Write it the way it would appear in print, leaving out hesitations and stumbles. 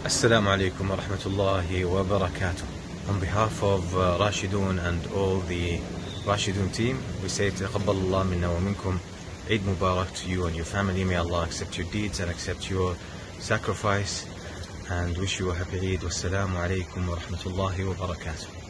Assalamu alaikum wa rahmatullahi wa barakatuh. On behalf of Rashidun and all the Rashidun team, we say Taqabbal Allah minna wa minkum. Eid Mubarak to you and your family. May Allah accept your deeds and accept your sacrifice, and wish you a happy Eid. Wassalamu alaikum wa rahmatullahi wa barakatuh.